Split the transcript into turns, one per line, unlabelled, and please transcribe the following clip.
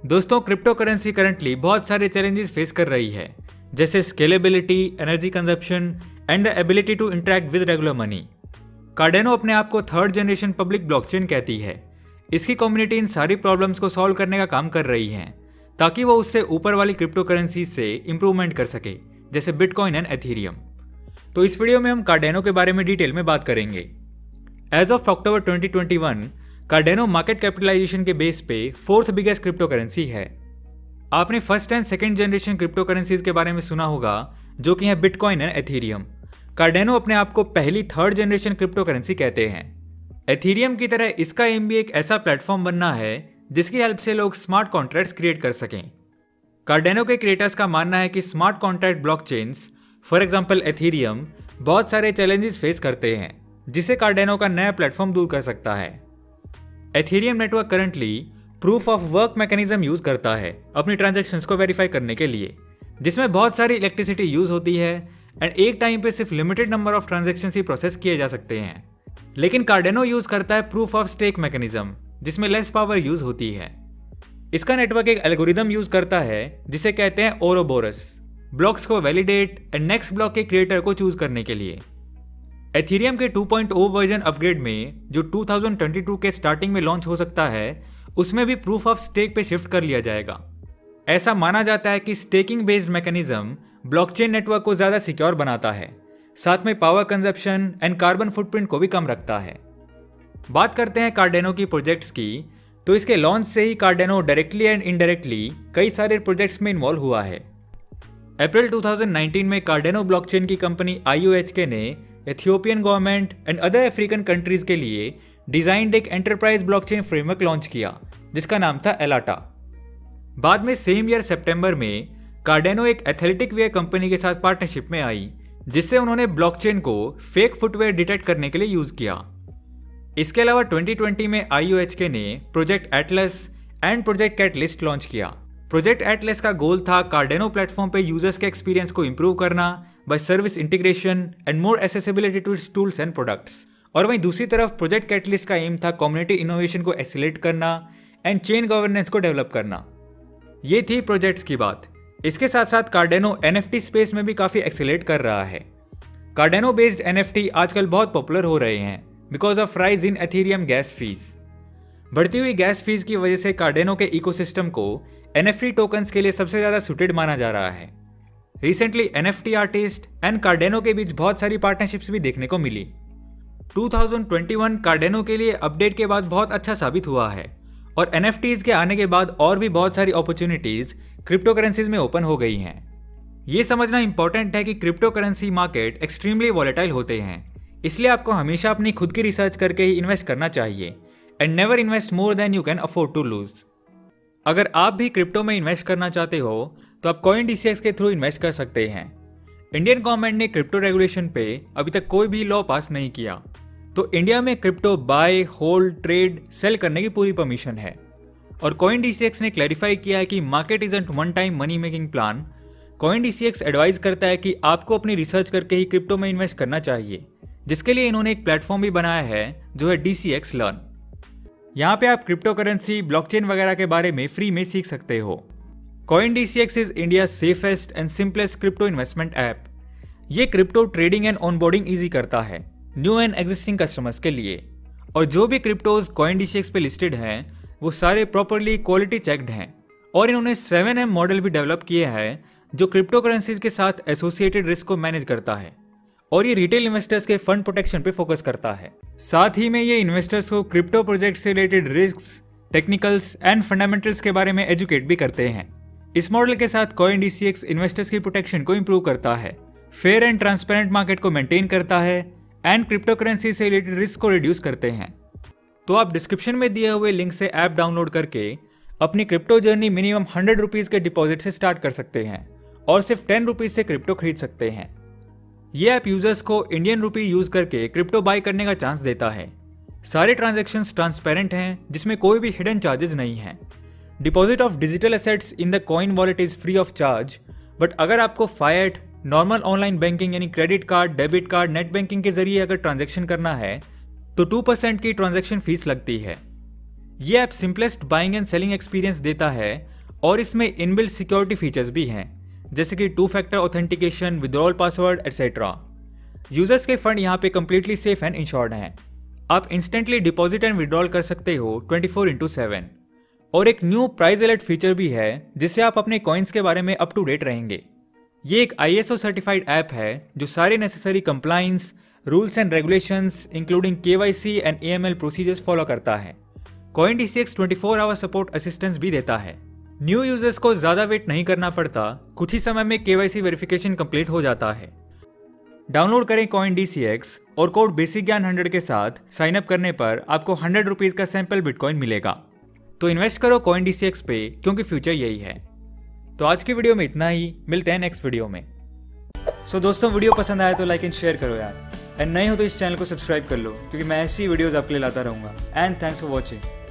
दोस्तों, crypto currency currently बहुत सारे चैलेंजेस फेस कर रही है, जैसे scalability, energy consumption and the ability to interact with regular money. Cardano अपने आप को थर्ड जनरेशन पब्लिक ब्लॉकचेन कहती है। इसकी कम्युनिटी इन सारी प्रॉब्लम्स को सॉल्व करने का काम कर रही है ताकि वो उससे ऊपर वाली क्रिप्टो करेंसी से इंप्रूवमेंट कर सके, जैसे बिटकॉइन एंड एथेरियम। तो इस वीडियो में हम कार्डेनो के बारे में डिटेल में बात करेंगे। As of October 2021 Cardano market capitalisation के बेस पे फोर्थ बिगेस्ट क्रिप्टो करेंसी है। आपने first and second generation cryptocurrencies के बारे में सुना होगा, जो कि है बिटकॉइन एंड एथेरियम। कार्डेनो अपने आप को पहली थर्ड जनरेशन क्रिप्टो करेंसी कहते हैं। एथेरियम की तरह इसका एम भी एक ऐसा प्लेटफॉर्म बनना है जिसकी हेल्प से लोग स्मार्ट कॉन्ट्रैक्ट्स क्रिएट कर सकें। कार्डेनो के क्रिएटर्स का मानना है कि smart contract blockchains, for example Ethereum, बहुत सारे चैलेंजेस फेस करते हैं, जिसे कार्डेनो का नया प्लेटफॉर्म दूर कर सकता है। Ethereum network currently proof of work mechanism use करता है अपनी ट्रांजैक्शंस को वेरीफाई करने के लिए, जिसमें बहुत सारी इलेक्ट्रिसिटी यूज होती है एंड एक टाइम पे सिर्फ लिमिटेड नंबर ऑफ ट्रांजैक्शंस ही प्रोसेस किए जा सकते हैं। लेकिन कार्डेनो यूज करता है प्रूफ ऑफ स्टेक मैकेनिज्म, जिसमें लेस पावर यूज होती है। इसका नेटवर्क एक एल्गोरिदम यूज करता है जिसे कहते हैं ओरोबोरस, ब्लॉक्स को वैलिडेट एंड नेक्स्ट ब्लॉक के क्रिएटर को चूज करने के लिए। एथेरियम के 2.0 वर्जन अपग्रेड में, जो 2022 के स्टार्टिंग में लॉन्च हो सकता है, उसमें भी प्रूफ ऑफ स्टेक पे शिफ्ट कर लिया जाएगा। ऐसा माना जाता है कि staking based mechanism blockchain network को ज्यादा सिक्योर बनाता है, साथ में power consumption and carbon footprint को भी कम रखता है। बात करते हैं कार्डेनो की प्रोजेक्ट्स की, तो इसके लॉन्च से ही कार्डेनो डायरेक्टली एंड इनडायरेक्टली कई सारे प्रोजेक्ट्स में इन्वॉल्व हुआ है। अप्रैल 2019 में कार्डेनो ब्लॉकचेन की कंपनी IOHK ने Ethiopian government and other African countries के लिए डिजाइन्ड एक एंटरप्राइज ब्लॉकचेन फ्रेमवर्क लॉन्च किया, जिसका नाम था एलाटा। बाद में सेम ईयर सितंबर में कार्डेनो एक एथलेटिक वेयर कंपनी के साथ पार्टनरशिप में आई, जिससे उन्होंने ब्लॉकचेन को फेक फुटवेयर डिटेक्ट करने के लिए यूज किया। इसके अलावा 2020 में IOHK ने project Atlas and project Catalyst launch किया। प्रोजेक्ट एटलस का गोल था कार्डेनो प्लेटफॉर्म पे यूजर्स के एक्सपीरियंस को इंप्रूव करना by service integration and more accessibility to its tools and products. और वहीं दूसरी तरफ प्रोजेक्ट कैटलिस्ट का एम था कम्युनिटी इनोवेशन को एक्सेलरेट करना एंड चेन गवर्नेंस को डेवलप करना। ये थी प्रोजेक्ट्स की बात। इसके साथ साथ कार्डेनो NFT स्पेस में भी काफी एक्सेलरेट कर रहा है। कार्डेनो बेस्ड NFT आजकल बहुत पॉपुलर हो रहे हैं because of rise in Ethereum gas fees. बढ़ती हुई गैस फीस की वजह से कार्डेनो के इकोसिस्टम को NFT टोकन्स के लिए सबसे ज्यादा सुटेड माना जा रहा है। Recently NFT artist and Cardano के बीच बहुत सारी पार्टनरशिप्स भी देखने को मिली। 2021 कार्डेनो के लिए अपडेट के बाद बहुत अच्छा साबित हुआ है और NFTs के आने के बाद और भी बहुत सारी अपॉर्चुनिटीज क्रिप्टो करेंसीज में ओपन हो गई हैं। ये समझना इंपॉर्टेंट है कि cryptocurrency market extremely volatile होते हैं, इसलिए आपको हमेशा अपनी खुद की रिसर्च करके ही इन्वेस्ट करना चाहिए and never invest more than you can afford to lose. अगर आप भी क्रिप्टो में इन्वेस्ट करना चाहते हो तो आप CoinDCX के थ्रू इन्वेस्ट कर सकते हैं। इंडियन गवर्नमेंट ने क्रिप्टो रेगुलेशन पे अभी तक कोई भी लॉ पास नहीं किया, तो इंडिया में crypto buy, hold, trade, sell करने की पूरी परमिशन है। और CoinDCX ने क्लैरिफाई किया है कि market isn't one time money making plan. CoinDCX advise करता है कि आपको अपनी रिसर्च करके ही क्रिप्टो में इन्वेस्ट करना चाहिए, जिसके लिए इन्होंने एक प्लेटफॉर्म भी बनाया है जो है DCX लर्न। यहाँ पे आप क्रिप्टो करेंसी, ब्लॉकचेन वगैरह के बारे में फ्री में सीख सकते हो। CoinDCX is India safest and simplest crypto investment app. ये crypto trading and onboarding easy करता है न्यू एंड एग्जिस्टिंग कस्टमर्स के लिए। और जो भी क्रिप्टोज CoinDCX पे लिस्टेड हैं वो सारे प्रॉपरली क्वालिटी चेक्ड हैं। और इन्होंने 7M मॉडल भी डेवलप किए हैं जो क्रिप्टो करेंसीज के साथ एसोसिएटेड रिस्क को मैनेज करता है, और ये रिटेल इन्वेस्टर्स के फंड प्रोटेक्शन पे फोकस करता है। साथ ही में ये इन्वेस्टर्स को क्रिप्टो प्रोजेक्ट से related risks, technicals and fundamentals के बारे में एजुकेट भी करते हैं। इस मॉडल के साथ CoinDCX इन्वेस्टर्स की प्रोटेक्शन को इंप्रूव करता है, फेयर एंड ट्रांसपेरेंट मार्केट को मेंटेन करता है एंड क्रिप्टो करेंसी से रिलेटेड रिस्क को रिड्यूस करते हैं। तो आप डिस्क्रिप्शन में दिए हुए लिंक से ऐप डाउनलोड करके अपनी क्रिप्टो जर्नी मिनिमम 100 रुपीज के डिपॉजिट से स्टार्ट कर सकते हैं और सिर्फ 10 रुपीज से क्रिप्टो खरीद सकते हैं। ये ऐप यूजर्स को इंडियन रुपी यूज करके क्रिप्टो बाय करने का चांस देता है। सारे ट्रांजैक्शंस ट्रांसपेरेंट हैं, जिसमें कोई भी हिडन चार्जेस नहीं है। Deposit of digital assets in the coin wallet is free of charge, but अगर आपको फायट, नॉर्मल ऑनलाइन बैंकिंग यानी credit card, debit card, net banking के जरिए अगर ट्रांजैक्शन करना है तो 2% की ट्रांजैक्शन फीस लगती है। ये app simplest buying and selling experience देता है और इसमें इनबिल्ट सिक्योरिटी फीचर्स भी हैं, जैसे कि 2 factor authentication, withdrawal password etcetera. Users के फंड यहाँ पे कंप्लीटली सेफ एंड इंश्योर्ड हैं। आप इंस्टेंटली डिपॉजिट एंड विड्रॉल कर सकते हो 24/7। और एक न्यू प्राइस अलर्ट फीचर भी है, जिससे आप अपने कॉइन्स के बारे में अप टू डेट रहेंगे। ये एक ISO सर्टिफाइड ऐप है जो सारे necessary compliance, rules and regulations including KYC and AML procedures follow करता है। CoinDCX 24 आवर सपोर्ट असिस्टेंस भी देता है। न्यू यूजर्स को ज्यादा वेट नहीं करना पड़ता, कुछ ही समय में KYC वेरिफिकेशन कंप्लीट हो जाता है। डाउनलोड करें CoinDCX और कोड बेसिक ज्ञान 100 के साथ साइन अप करने पर आपको 100 रुपीज का सैंपल बिटकॉइन मिलेगा। तो इन्वेस्ट करो CoinDCX पे, क्योंकि फ्यूचर यही है। तो आज की वीडियो में इतना ही, मिलते हैं नेक्स्ट वीडियो में। सो दोस्तों, वीडियो पसंद आया तो लाइक एंड शेयर करो यार, एंड नए हो तो इस चैनल को सब्सक्राइब कर लो, क्योंकि मैं ऐसी वीडियोस आपके लिए लाता रहूंगा। And thanks for watching.